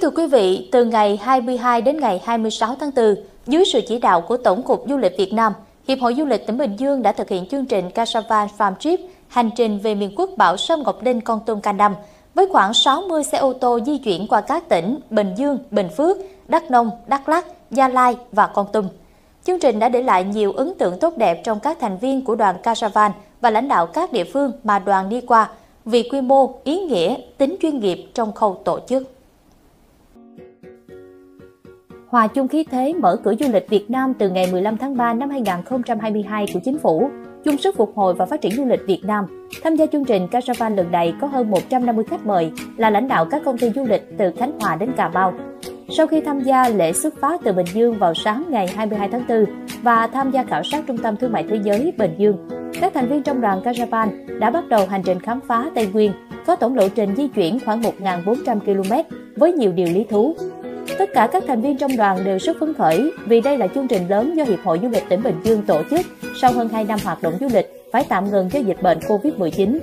thưa quý vị, từ ngày 22 đến ngày 26 tháng 4, dưới sự chỉ đạo của Tổng cục Du lịch Việt Nam, Hiệp hội Du lịch tỉnh Bình Dương đã thực hiện chương trình Caravan Farm Trip hành trình về miền Quốc Bảo Sâm Ngọc Linh Kon Tum Ca Năm với khoảng 60 xe ô tô di chuyển qua các tỉnh Bình Dương, Bình Phước, Đắk Nông, Đắk Lắk, Gia Lai và Kon Tum. Chương trình đã để lại nhiều ấn tượng tốt đẹp trong các thành viên của đoàn Caravan và lãnh đạo các địa phương mà đoàn đi qua vì quy mô, ý nghĩa, tính chuyên nghiệp trong khâu tổ chức. Hòa chung khí thế mở cửa du lịch Việt Nam từ ngày 15 tháng 3 năm 2022 của Chính phủ, chung sức phục hồi và phát triển du lịch Việt Nam. Tham gia chương trình Caravan lần này có hơn 150 khách mời là lãnh đạo các công ty du lịch từ Khánh Hòa đến Cà Mau. Sau khi tham gia lễ xuất phát từ Bình Dương vào sáng ngày 22 tháng 4 và tham gia khảo sát Trung tâm Thương mại Thế giới Bình Dương, các thành viên trong đoàn Caravan đã bắt đầu hành trình khám phá Tây Nguyên, có tổng lộ trình di chuyển khoảng 1.400 km với nhiều điều lý thú. Tất cả các thành viên trong đoàn đều rất phấn khởi vì đây là chương trình lớn do Hiệp hội Du lịch tỉnh Bình Dương tổ chức sau hơn 2 năm hoạt động du lịch phải tạm ngừng do dịch bệnh Covid-19.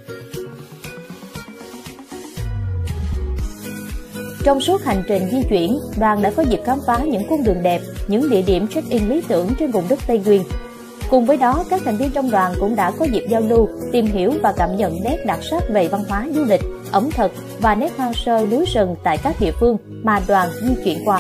Trong suốt hành trình di chuyển, đoàn đã có dịp khám phá những cung đường đẹp, những địa điểm check-in lý tưởng trên vùng đất Tây Nguyên. Cùng với đó, các thành viên trong đoàn cũng đã có dịp giao lưu, tìm hiểu và cảm nhận nét đặc sắc về văn hóa du lịch, ẩm thực và nét hoang sơ núi rừng tại các địa phương mà đoàn di chuyển qua.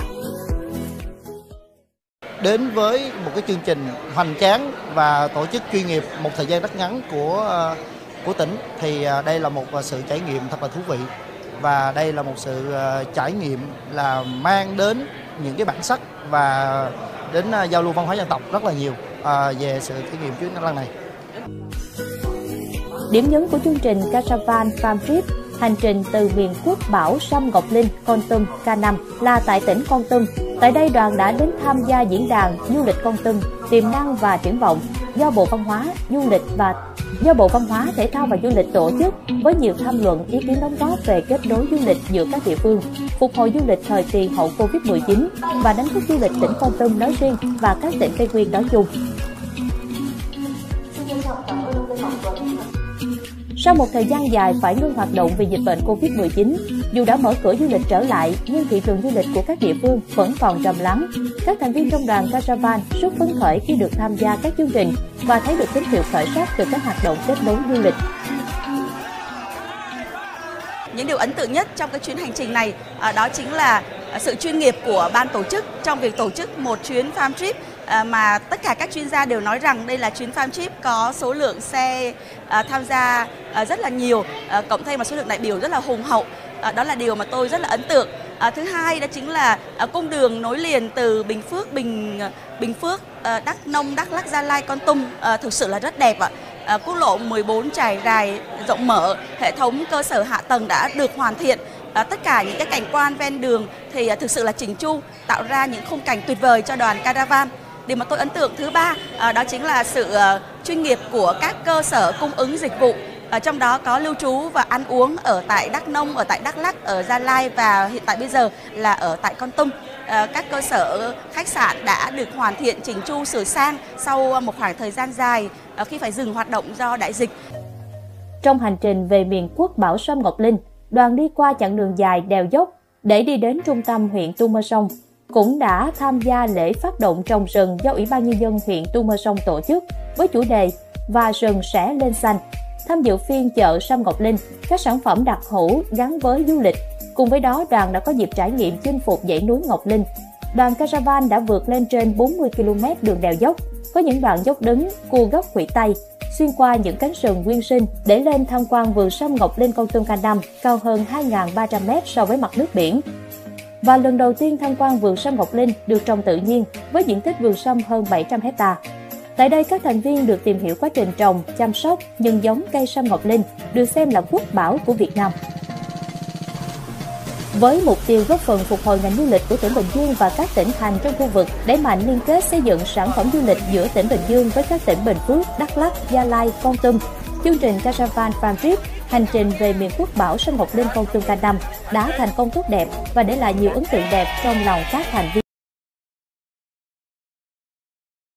Đến với một cái chương trình hoành tráng và tổ chức chuyên nghiệp một thời gian rất ngắn của tỉnh thì đây là một sự trải nghiệm thật là thú vị, và đây là một sự trải nghiệm là mang đến những cái bản sắc và đến giao lưu văn hóa dân tộc rất là nhiều về sự trải nghiệm chuyến lần này. Điểm nhấn của chương trình Caravan Farm Trip hành trình từ miền Quốc Bảo Sâm Ngọc Linh Kon Tum Ca Năm là tại tỉnh Kon Tum. Tại đây đoàn đã đến tham gia diễn đàn du lịch Kon Tum tiềm năng và triển vọng do Bộ Văn hóa Thể thao và Du lịch tổ chức với nhiều tham luận, ý kiến đóng góp về kết nối du lịch giữa các địa phương, phục hồi du lịch thời kỳ hậu Covid-19 và đánh thức du lịch tỉnh Kon Tum nói riêng và các tỉnh Tây Nguyên nói chung. Sau một thời gian dài phải ngưng hoạt động vì dịch bệnh Covid-19, dù đã mở cửa du lịch trở lại, nhưng thị trường du lịch của các địa phương vẫn còn trầm lắng. Các thành viên trong đoàn Caravan rất phấn khởi khi được tham gia các chương trình và thấy được tín hiệu khởi sắc từ các hoạt động kết nối du lịch. Những điều ấn tượng nhất trong cái chuyến hành trình này đó chính là sự chuyên nghiệp của ban tổ chức trong việc tổ chức một chuyến farm trip mà tất cả các chuyên gia đều nói rằng đây là chuyến farm trip có số lượng xe tham gia rất là nhiều, cộng thêm một số lượng đại biểu rất là hùng hậu. Đó là điều mà tôi rất là ấn tượng. Thứ hai đó chính là cung đường nối liền từ Bình Phước, Đắk Nông, Đắk Lắk, Gia Lai, Kon Tum thực sự là rất đẹp ạ. Quốc lộ 14 trải dài rộng mở, hệ thống cơ sở hạ tầng đã được hoàn thiện. Tất cả những cái cảnh quan ven đường thì thực sự là chỉnh chu, tạo ra những khung cảnh tuyệt vời cho đoàn Caravan. Điều mà tôi ấn tượng thứ ba đó chính là sự chuyên nghiệp của các cơ sở cung ứng dịch vụ. Trong đó có lưu trú và ăn uống ở tại Đắk Nông, ở tại Đắk Lắk, ở Gia Lai và hiện tại bây giờ là ở tại Kon Tum. Các cơ sở khách sạn đã được hoàn thiện, chỉnh chu, sửa sang sau một khoảng thời gian dài khi phải dừng hoạt động do đại dịch. Trong hành trình về miền Quốc Bảo Sâm Ngọc Linh, đoàn đi qua chặng đường dài đèo dốc để đi đến trung tâm huyện Tu Mơ Sông, cũng đã tham gia lễ phát động trồng rừng do Ủy ban Nhân dân huyện Tu Mơ Sông tổ chức với chủ đề Và rừng sẽ lên xanh. Tham dự phiên chợ Sâm Ngọc Linh, các sản phẩm đặc hữu gắn với du lịch. Cùng với đó, đoàn đã có dịp trải nghiệm chinh phục dãy núi Ngọc Linh. Đoàn Caravan đã vượt lên trên 40 km đường đèo dốc, có những đoạn dốc đứng, cua gốc Quỷ Tây, xuyên qua những cánh rừng nguyên sinh để lên tham quan vườn Sâm Ngọc Linh Kon Tum Ca Năm cao hơn 2.300 m so với mặt nước biển. Và lần đầu tiên tham quan vườn Sâm Ngọc Linh được trồng tự nhiên với diện tích vườn sâm hơn 700 hectare. Tại đây, các thành viên được tìm hiểu quá trình trồng, chăm sóc, nhân giống cây sâm Ngọc Linh được xem là quốc bảo của Việt Nam. Với mục tiêu góp phần phục hồi ngành du lịch của tỉnh Bình Dương và các tỉnh thành trong khu vực, đẩy mạnh liên kết xây dựng sản phẩm du lịch giữa tỉnh Bình Dương với các tỉnh Bình Phước, Đắk Lắk, Gia Lai, Kon Tum, chương trình Caravan Farm Trip hành trình về miền Quốc Bảo Sâm Ngọc Linh Kon Tum Ca Năm đã thành công tốt đẹp và để lại nhiều ấn tượng đẹp trong lòng các thành viên.